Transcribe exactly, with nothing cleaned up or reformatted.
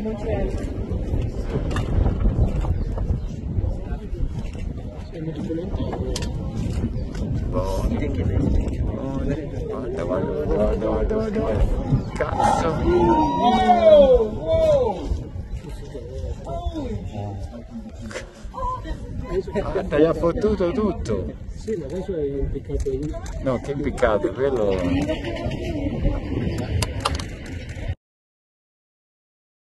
Boh, guarda, guarda, guarda, guarda, guarda, cazzo! Guarda, gli ha fottuto tutto! Sì, ma adesso è impiccato io. No, che impiccato, quello...